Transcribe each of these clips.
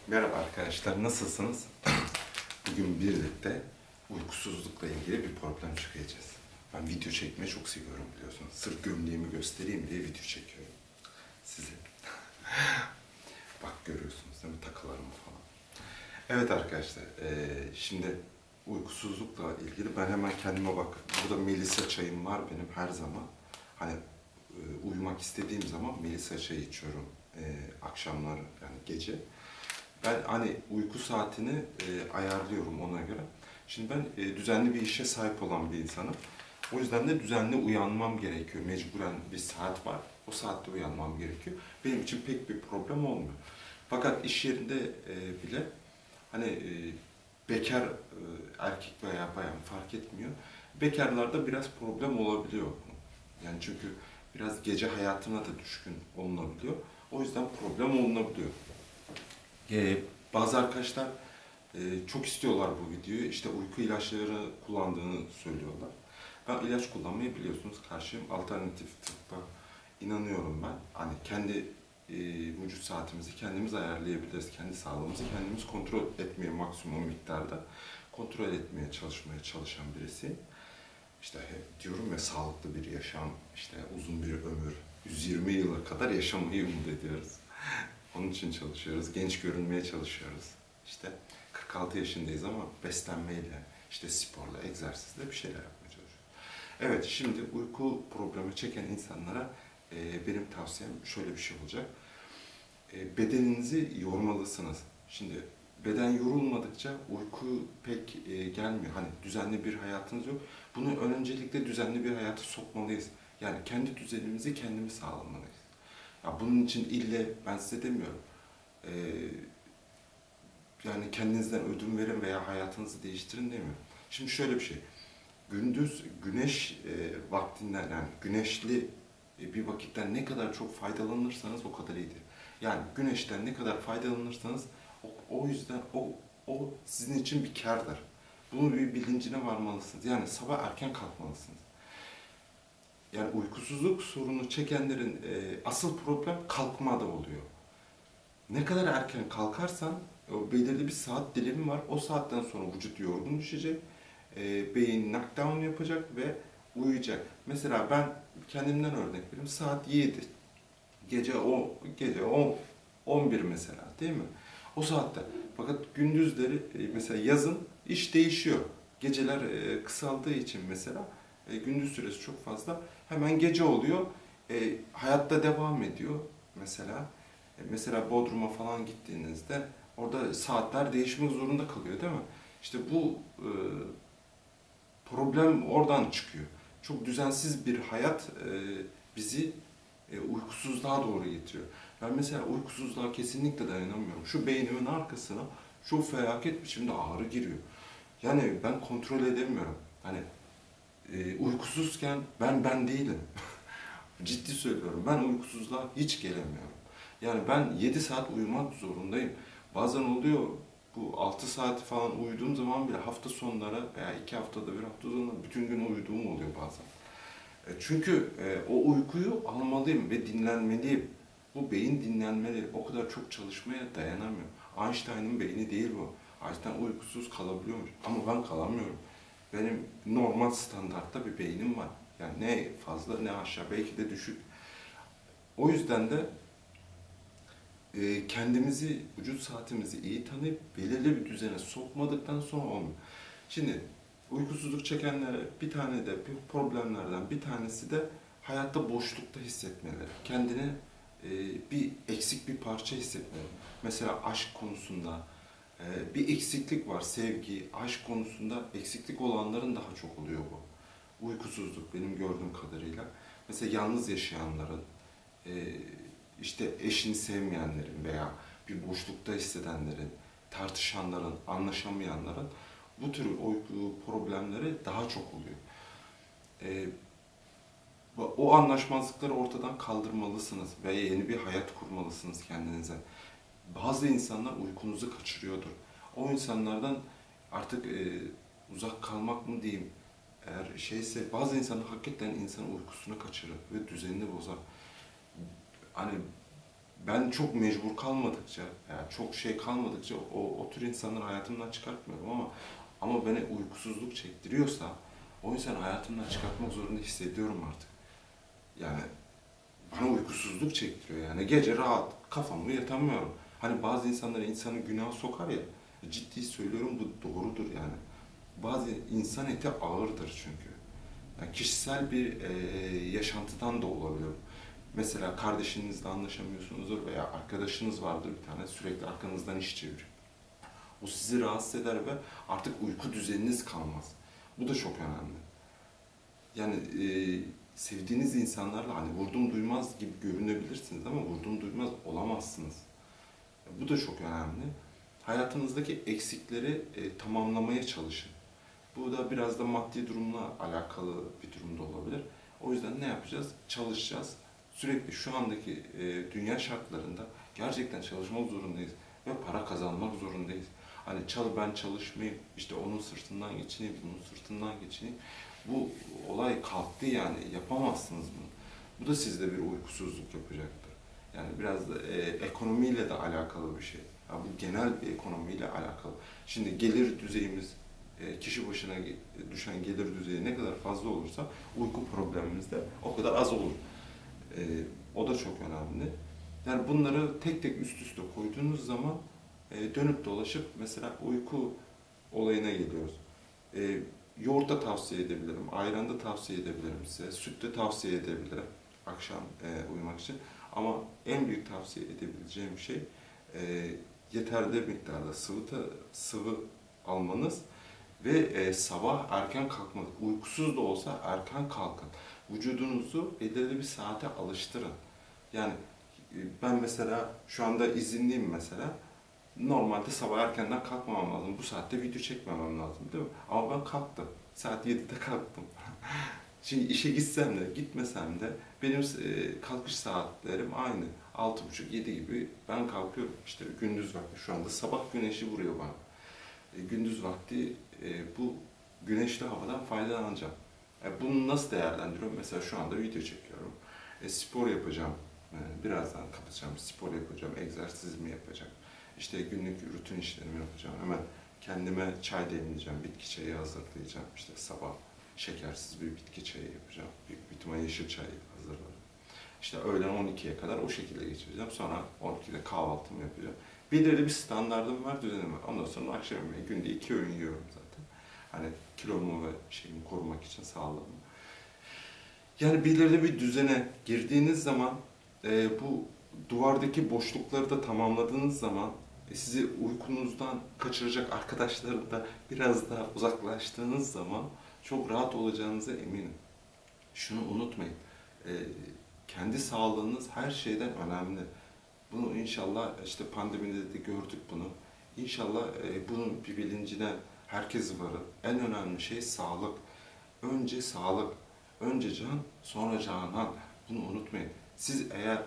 Merhaba arkadaşlar, nasılsınız? Bugün birlikte uykusuzlukla ilgili bir problem çıkacağız. Ben video çekmeyi çok seviyorum biliyorsunuz. Sırf gömleğimi göstereyim diye video çekiyorum size. Bak görüyorsunuz değil mi takılarımı falan. Evet arkadaşlar, şimdi uykusuzlukla ilgili ben hemen kendime bak. Burada Melisa çayım var benim her zaman. Hani uyumak istediğim zaman Melisa çayı içiyorum akşamları yani gece. Ben hani uyku saatini ayarlıyorum ona göre. Şimdi ben düzenli bir işe sahip olan bir insanım. O yüzden de düzenli uyanmam gerekiyor. Mecburen bir saat var. O saatte uyanmam gerekiyor. Benim için pek bir problem olmuyor. Fakat iş yerinde bile hani bekar erkek veya bayan fark etmiyor. Bekarlarda biraz problem olabiliyor. Yani çünkü biraz gece hayatına da düşkün olunabiliyor. O yüzden problem olunabiliyor. Bazı arkadaşlar çok istiyorlar bu videoyu. İşte uyku ilaçları kullandığını söylüyorlar. Ben ilaç kullanmayı biliyorsunuz karşıyım. Alternatif tıbba inanıyorum ben. Hani kendi vücut saatimizi kendimiz ayarlayabiliriz. Kendi sağlığımızı kendimiz kontrol etmeye maksimum miktarda kontrol etmeye çalışan birisi. İşte diyorum ya sağlıklı bir yaşam, işte uzun bir ömür, 120 yıla kadar yaşamayı umut ediyoruz. Onun için çalışıyoruz, genç görünmeye çalışıyoruz. İşte 46 yaşındayız ama beslenmeyle, işte sporla, egzersizle bir şeyler yapmaya çalışıyoruz. Evet, şimdi uyku problemi çeken insanlara benim tavsiyem şöyle bir şey olacak. Bedeninizi yormalısınız. Şimdi beden yorulmadıkça uyku pek gelmiyor. Hani düzenli bir hayatınız yok. Bunu öncelikle düzenli bir hayata sokmalıyız. Yani kendi düzenimizi kendimiz sağlamalıyız. Ya bunun için ille ben size demiyorum. Yani kendinizden ödün verin veya hayatınızı değiştirin demiyorum. Şimdi şöyle bir şey. Gündüz güneş vaktinden yani güneşli bir vakitten ne kadar çok faydalanırsanız o kadar iyidir. Yani güneşten ne kadar faydalanırsanız o yüzden o sizin için bir kârdır. Bunun bir bilincine varmalısınız. Yani sabah erken kalkmalısınız. Yani uykusuzluk sorunu çekenlerin asıl problem kalkmada oluyor. Ne kadar erken kalkarsan, o belirli bir saat dilimi var. O saatten sonra vücut yorgun düşecek, beyin knockdown yapacak ve uyuyacak. Mesela ben kendimden örnek vereyim. Saat 7, gece 10, 11 mesela değil mi? O saatte. Fakat gündüzleri mesela yazın iş değişiyor. Geceler kısaldığı için mesela gündüz süresi çok fazla. Hemen gece oluyor. Hayatta devam ediyor mesela. Mesela Bodrum'a falan gittiğinizde orada saatler değişmek zorunda kalıyor değil mi? İşte bu problem oradan çıkıyor. Çok düzensiz bir hayat bizi uykusuzluğa doğru getiriyor. Ben mesela uykusuzluğa kesinlikle dayanamıyorum. Şu beynimin arkasına çok felaket biçimde ağrı giriyor. Yani ben kontrol edemiyorum. Hani uykusuzken ben değilim. Ciddi söylüyorum. Ben uykusuzluğa hiç gelemiyorum. Yani ben 7 saat uyumak zorundayım. Bazen oluyor bu 6 saat falan uyuduğum zaman bile hafta sonları veya 2 haftada bir hafta sonları bütün gün uyuduğum oluyor bazen. Çünkü o uykuyu almalıyım ve dinlenmeliyim. Bu beyin dinlenmeli. O kadar çok çalışmaya dayanamıyor. Einstein'ın beyni değil bu. Einstein uykusuz kalabiliyormuş. Ama ben kalamıyorum. Benim normal standartta bir beynim var. Yani ne fazla ne aşağı, belki de düşük. O yüzden de kendimizi, vücut saatimizi iyi tanıyıp belirli bir düzene sokmadıktan sonra olmuyor. Şimdi uykusuzluk çekenlere bir tane de bir problemlerden bir tanesi de hayatta boşlukta hissetmeleri. Kendini bir eksik bir parça hissetmeleri. Mesela aşk konusunda bir eksiklik var. Sevgi, aşk konusunda eksiklik olanların daha çok oluyor bu. Uykusuzluk benim gördüğüm kadarıyla. Mesela yalnız yaşayanların, işte eşini sevmeyenlerin veya bir boşlukta hissedenlerin, tartışanların, anlaşamayanların bu tür uyku problemleri daha çok oluyor. O anlaşmazlıkları ortadan kaldırmalısınız ve yeni bir hayat kurmalısınız kendinize. Bazı insanlar uykunuzu kaçırıyordur. O insanlardan artık uzak kalmak mı diyeyim, eğer şeyse bazı insanlar hakikaten insanın uykusunu kaçırır ve düzenini bozar. Hani ben çok mecbur kalmadıkça, yani çok şey kalmadıkça o tür insanları hayatımdan çıkartmıyorum ama beni uykusuzluk çektiriyorsa o insanı hayatımdan çıkartmak zorunda hissediyorum artık. Yani bana uykusuzluk çektiriyor yani. Gece rahat, kafamı yatamıyorum. Hani bazı insanlar insanı günaha sokar ya, ciddi söylüyorum bu doğrudur yani. Bazı insan eti ağırdır çünkü. Yani kişisel bir yaşantıdan da olabilir. Mesela kardeşinizle anlaşamıyorsunuzdur veya arkadaşınız vardır bir tane sürekli arkanızdan iş çeviriyor. O sizi rahatsız eder ve artık uyku düzeniniz kalmaz. Bu da çok önemli. Yani sevdiğiniz insanlarla hani vurdum duymaz gibi görünebilirsiniz ama vurdum duymaz olamazsınız. Bu da çok önemli. Hayatınızdaki eksikleri tamamlamaya çalışın. Bu da biraz da maddi durumla alakalı bir durumda olabilir. O yüzden ne yapacağız? Çalışacağız. Sürekli şu andaki dünya şartlarında gerçekten çalışmak zorundayız ve para kazanmak zorundayız. Hani ben çalışmayayım, işte onun sırtından geçineyim, bunun sırtından geçineyim. Bu olay kalktı yani, yapamazsınız bunu. Bu da sizde bir uykusuzluk yapacaktır. Yani biraz da ekonomiyle de alakalı bir şey. Ya bu genel bir ekonomiyle alakalı. Şimdi gelir düzeyimiz, kişi başına düşen gelir düzeyi ne kadar fazla olursa uyku problemimiz de o kadar az olur. O da çok önemli. Yani bunları tek tek üst üste koyduğunuz zaman dönüp dolaşıp mesela uyku olayına geliyoruz. Yoğurt da tavsiye edebilirim, ayran da tavsiye edebilirim size, süt de tavsiye edebilirim akşam uyumak için. Ama en büyük tavsiye edebileceğim şey yeterli miktarda sıvı almanız ve sabah erken kalkmak. Uykusuz da olsa erken kalkın. Vücudunuzu belirli bir saate alıştırın. Yani ben mesela şu anda izinliyim mesela. Normalde sabah erkenden kalkmamam lazım. Bu saatte video çekmemem lazım değil mi? Ama ben kalktım. Saat 7'de kalktım. Şimdi işe gitsem de gitmesem de benim kalkış saatlerim aynı. 6.30-7 gibi ben kalkıyorum. İşte gündüz vakti şu anda sabah güneşi vuruyor bana. Gündüz vakti bu güneşli havadan faydalanacağım. Bunu nasıl değerlendiriyorum? Mesela şu anda video çekiyorum. Spor yapacağım. Birazdan kapatacağım. Spor yapacağım. Egzersizimi yapacağım. İşte günlük rutin işlerimi yapacağım. Hemen kendime çay demleyeceğim. Bitki çayı hazırlayacağım. İşte sabah şekersiz bir bitki çayı yapacağım. Büyük bir ihtimalle yeşil çay hazırlarım. İşte öğlen 12'ye kadar o şekilde geçireceğim. Sonra 12'de kahvaltımı yapacağım. Belirli bir standardım var, düzenim var. Ondan sonra akşam yemeği günde 2 öğün yiyorum zaten. Hani kilomu ve şeyimi korumak için sağlığımı. Yani belirli bir düzene girdiğiniz zaman bu duvardaki boşlukları da tamamladığınız zaman sizi uykunuzdan kaçıracak arkadaşları da biraz daha uzaklaştığınız zaman çok rahat olacağınıza eminim. Şunu unutmayın. Kendi sağlığınız her şeyden önemli. Bunu inşallah işte pandemide de gördük bunu. İnşallah bunun bir bilincine herkes varır. En önemli şey sağlık. Önce sağlık. Önce can, sonra canan. Bunu unutmayın. Siz eğer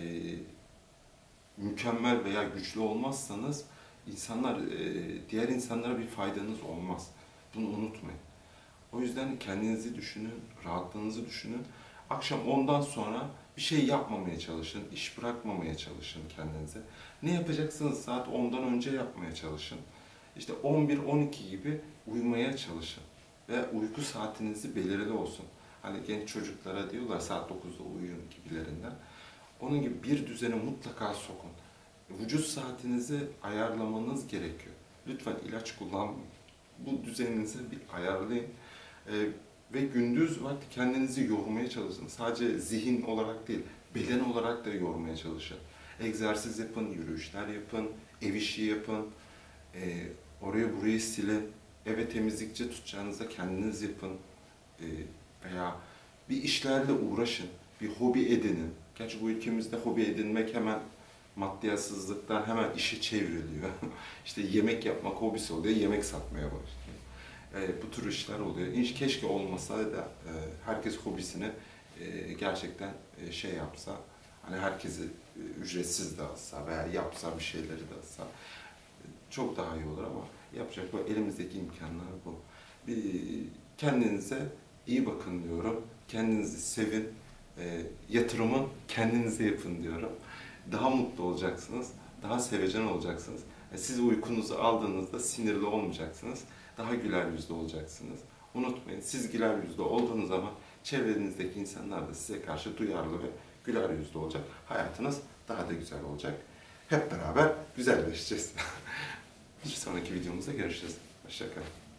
mükemmel veya güçlü olmazsanız diğer insanlara bir faydanız olmaz. Bunu unutmayın. O yüzden kendinizi düşünün, rahatlığınızı düşünün. Akşam ondan sonra bir şey yapmamaya çalışın, iş bırakmamaya çalışın kendinize. Ne yapacaksınız saat 10'dan önce yapmaya çalışın. İşte 11-12 gibi uyumaya çalışın. Ve uyku saatinizi belirli olsun. Hani genç çocuklara diyorlar saat 9'da uyuyun gibilerinden. Onun gibi bir düzene mutlaka sokun. Vücut saatinizi ayarlamanız gerekiyor. Lütfen ilaç kullanmayın. Bu düzeninizi bir ayarlayın. Ve gündüz vakti kendinizi yormaya çalışın. Sadece zihin olarak değil, beden olarak da yormaya çalışın. Egzersiz yapın, yürüyüşler yapın, ev işi yapın, oraya burayı silin. Eve temizlikçi tutacağınızda kendiniz yapın. Veya bir işlerle uğraşın, bir hobi edinin. Gerçi bu ülkemizde hobi edinmek hemen maddiyatsızlıktan hemen işe çevriliyor. İşte yemek yapmak hobisi oluyor, yemek satmaya başlıyor. Bu tür işler oluyor. Keşke olmasa da herkes hobisini gerçekten şey yapsa, hani herkesi ücretsiz de alsa veya yapsa bir şeyleri de alsa çok daha iyi olur ama yapacak bu elimizdeki imkanlar bu. Kendinize iyi bakın diyorum. Kendinizi sevin. Yatırımı kendinize yapın diyorum. daha mutlu olacaksınız, daha sevecen olacaksınız. Siz uykunuzu aldığınızda sinirli olmayacaksınız, daha güler yüzlü olacaksınız. Unutmayın, siz güler yüzlü olduğunuz zaman çevrenizdeki insanlar da size karşı duyarlı ve güler yüzlü olacak. Hayatınız daha da güzel olacak. Hep beraber güzelleşeceğiz. Bir sonraki videomuzda görüşürüz. Hoşça kalın.